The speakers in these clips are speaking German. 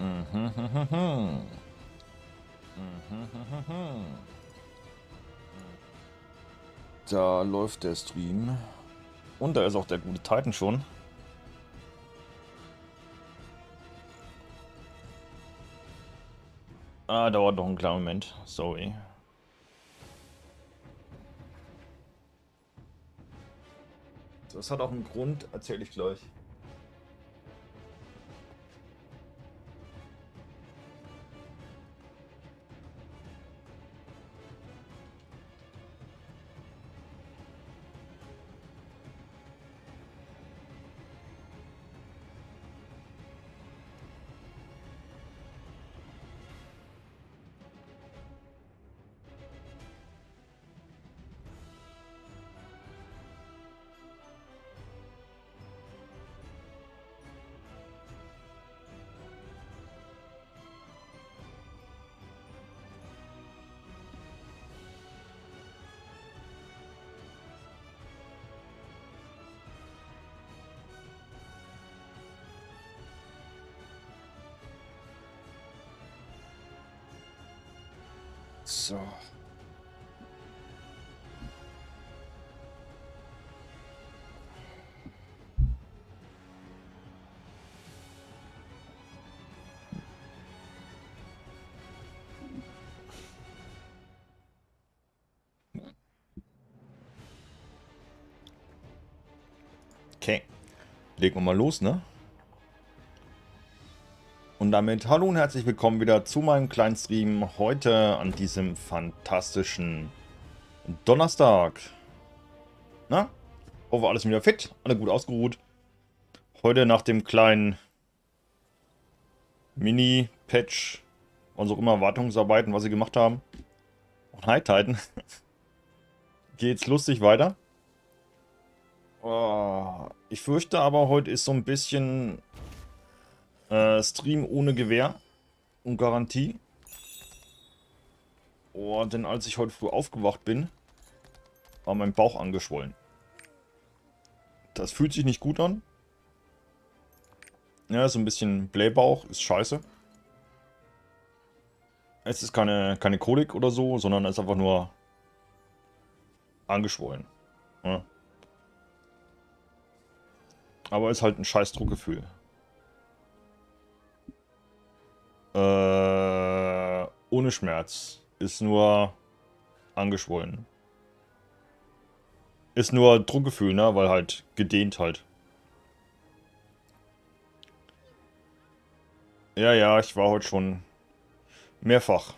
Mhm, mhm, mhm. Mhm, mhm, mhm. Da läuft der Stream. Und da ist auch der gute Titan schon. Ah, dauert noch einen kleinen Moment. Sorry. Das hat auch einen Grund, erzähle ich gleich. So. Okay. Legen wir mal los, ne? Und damit hallo und herzlich willkommen wieder zu meinem kleinen Stream heute an diesem fantastischen Donnerstag. Na? Hoffe, alles wieder fit, alle gut ausgeruht. Heute nach dem kleinen Mini-Patch, was auch immer, Wartungsarbeiten, was sie gemacht haben. Und Hi Titan. Geht's lustig weiter. Oh, ich fürchte aber, heute ist so ein bisschen Stream ohne Gewähr und Garantie. Oh, denn als ich heute früh aufgewacht bin, war mein Bauch angeschwollen. Das fühlt sich nicht gut an. Ja, so ein bisschen Blähbauch ist scheiße. Es ist keine Kolik oder so, sondern es ist einfach nur angeschwollen. Ja. Aber ist halt ein scheiß Druckgefühl. Ohne Schmerz. Ist nur angeschwollen. Ist nur Druckgefühl, ne? Weil halt gedehnt halt. Ja, ja, ich war heute schon mehrfach.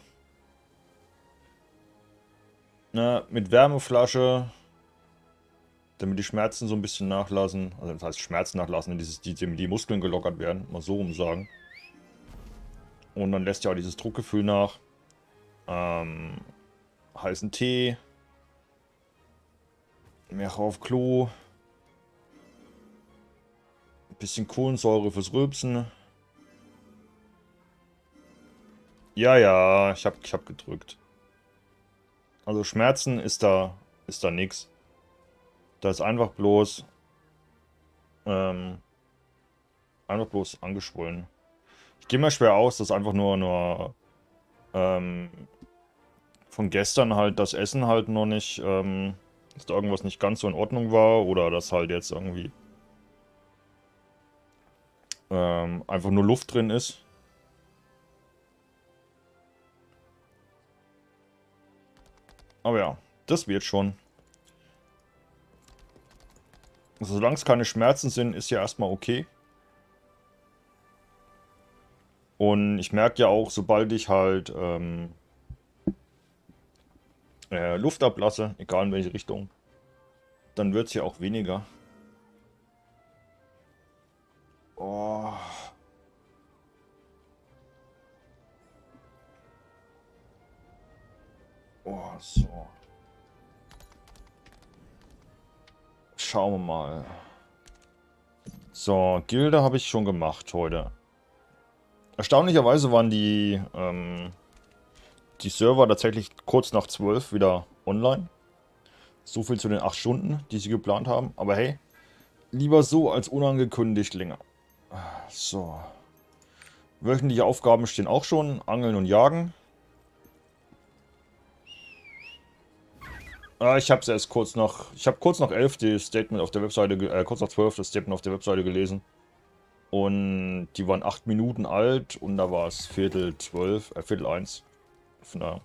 Ne? Mit Wärmeflasche, damit die Schmerzen so ein bisschen nachlassen. Also das heißt Schmerzen nachlassen, die Muskeln gelockert werden. Mal so rum sagen. Und dann lässt ja auch dieses Druckgefühl nach. Heißen Tee. Mehr auf Klo. Ein bisschen Kohlensäure fürs Rülpsen. Ja, ja, ich hab gedrückt. Also Schmerzen ist da nix. Da ist ähm, einfach bloß angeschwollen. Ich gehe mal schwer aus, dass einfach nur ähm, von gestern halt das Essen halt noch nicht, dass da irgendwas nicht ganz so in Ordnung war oder dass halt jetzt irgendwie einfach nur Luft drin ist. Aber ja, das wird schon. Also, solange es keine Schmerzen sind, ist ja erstmal okay. Und ich merke ja auch, sobald ich halt Luft ablasse, egal in welche Richtung, dann wird es ja auch weniger. Oh, oh, so. Schauen wir mal. So, Gilde habe ich schon gemacht heute. Erstaunlicherweise waren die Server tatsächlich kurz nach 12 wieder online. So viel zu den 8 Stunden, die sie geplant haben. Aber hey, lieber so als unangekündigt länger. So. Wöchentliche Aufgaben stehen auch schon. Angeln und Jagen. Ich habe es erst kurz nach... Ich habe kurz nach 11 das Statement auf der Webseite... kurz nach 12 das Statement auf der Webseite gelesen. Und die waren 8 Minuten alt und da war es Viertel 12, Viertel 1. Von daher.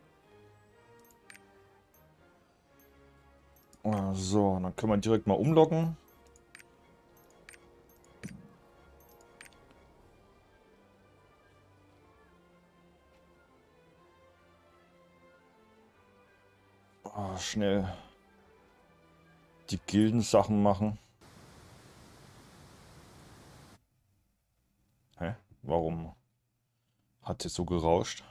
So, dann können wir direkt mal umloggen. Schnell die Gildensachen machen. Hä? Warum hat es so gerauscht?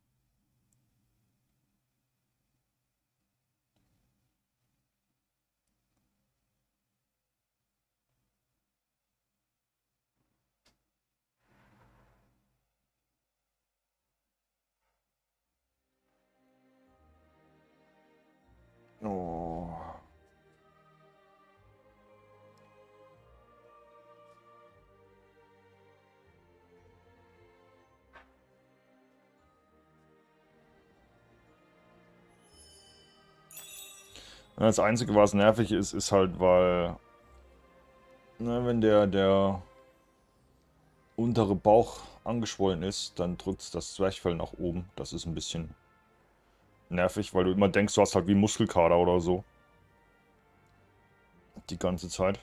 Oh. Das Einzige, was nervig ist, ist halt, weil, ne, wenn der untere Bauch angeschwollen ist, dann drückt das Zwerchfell nach oben. Das ist ein bisschen nervig, weil du immer denkst, du hast halt wie Muskelkater oder so. Die ganze Zeit.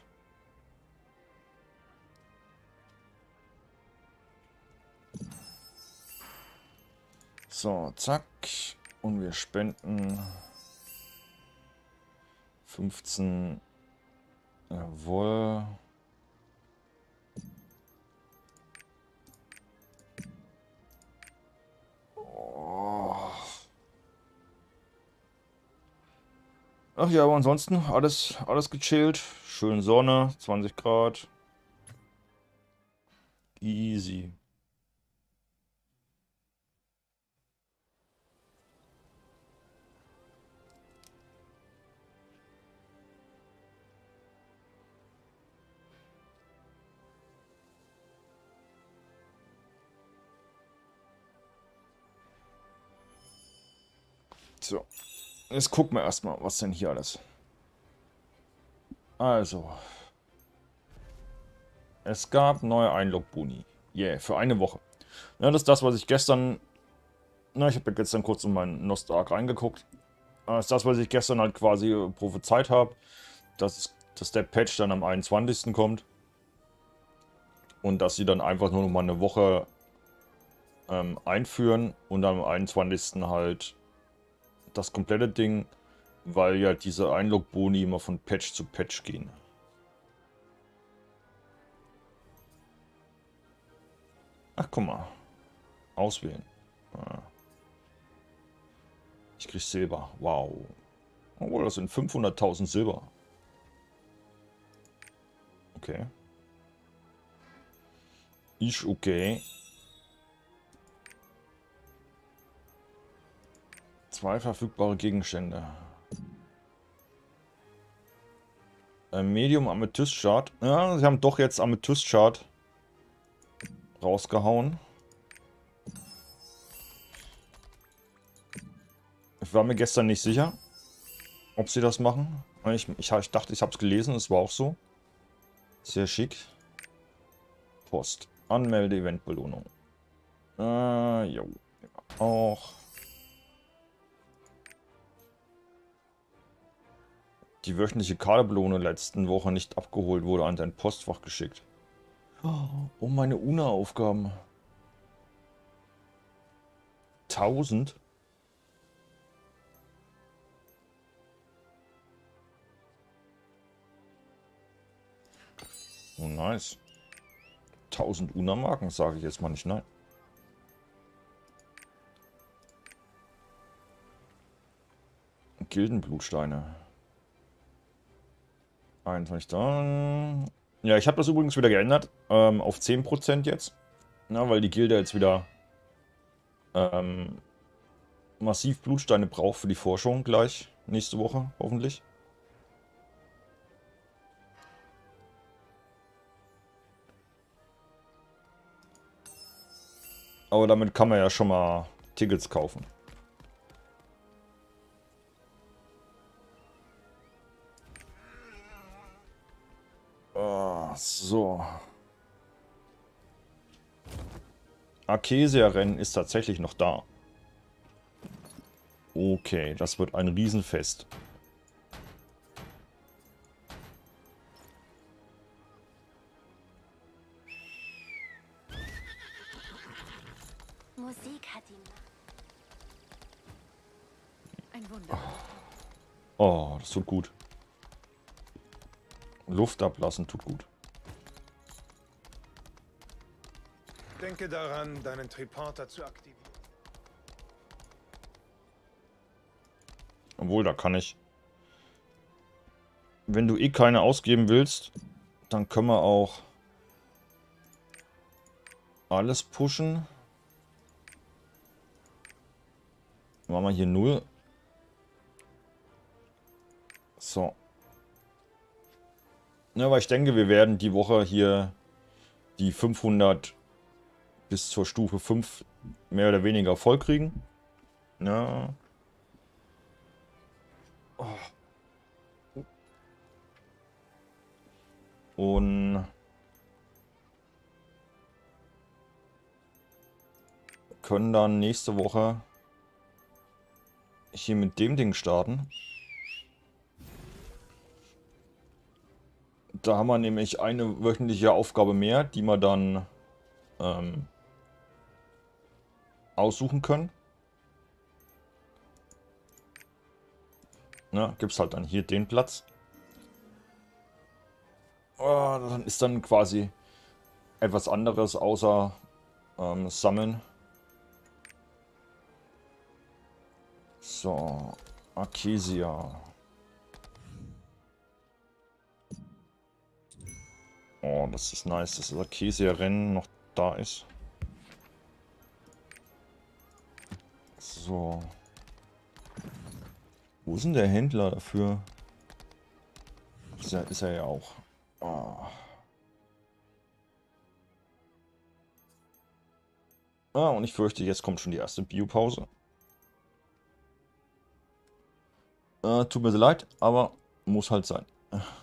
So, zack. Und wir spenden 15. Jawohl. Oh. Ach ja, aber ansonsten alles gechillt. Schön Sonne, 20 Grad. Easy. So, jetzt gucken wir erstmal, was denn hier alles. Also, es gab neue Einlog-Boni. Yeah, für eine Woche. Ja, das ist das, was ich gestern... Na, ich habe ja gestern kurz in meinen Nostark reingeguckt. Das ist das, was ich gestern halt quasi prophezeit habe. Dass der Patch dann am 21. kommt. Und dass sie dann einfach nur noch mal eine Woche einführen. Und dann am 21. halt das komplette Ding. Weil ja diese Einlog-Boni immer von Patch zu Patch gehen. Ach, guck mal. Auswählen. Ich krieg Silber. Wow. Oh, das sind 500.000 Silber. Okay. Ist okay. 2 verfügbare Gegenstände. Medium Amethyst-Chart. Ja, sie haben doch jetzt Amethyst-Chart rausgehauen. Ich war mir gestern nicht sicher, ob sie das machen. Ich dachte, ich habe es gelesen, es war auch so. Sehr schick. Post. Anmelde-Event-Belohnung. Jo. Auch. Die wöchentliche Kaderbelohnung letzten Woche nicht abgeholt wurde, an dein Postfach geschickt. Oh, meine UNA-Aufgaben. 1000? Oh, nice. 1000 UNA-Marken, sage ich jetzt mal nicht nein. Gildenblutsteine. 21 dann. Ja, ich habe das übrigens wieder geändert. Auf 10% jetzt. Na, weil die Gilde jetzt wieder massiv Blutsteine braucht für die Forschung gleich. Nächste Woche, hoffentlich. Aber damit kann man ja schon mal Tickets kaufen. So. Arkesia-Rennen ist tatsächlich noch da. Okay, das wird ein Riesenfest. Musik hat ihn. Ein Wunder. Oh, das tut gut. Luft ablassen tut gut. Denke daran, deinen Triporter zu aktivieren. Obwohl, da kann ich... Wenn du eh keine ausgeben willst, dann können wir auch alles pushen. Machen wir hier 0. So. Ja, aber ich denke, wir werden die Woche hier die 500 bis zur Stufe 5 mehr oder weniger voll kriegen. Ja. Oh. Und können dann nächste Woche hier mit dem Ding starten. Da haben wir nämlich eine wöchentliche Aufgabe mehr, die wir dann aussuchen können. Ja, gibt es halt dann hier den Platz. Oh, dann ist dann quasi etwas anderes außer Sammeln. So, Arkesia. Oh, das ist nice, dass das Arkesia-Rennen noch da ist. So. Wo ist denn der Händler dafür? Ist er ja auch. Oh. Und ich fürchte, jetzt kommt schon die erste Biopause. Tut mir sehr leid, aber muss halt sein.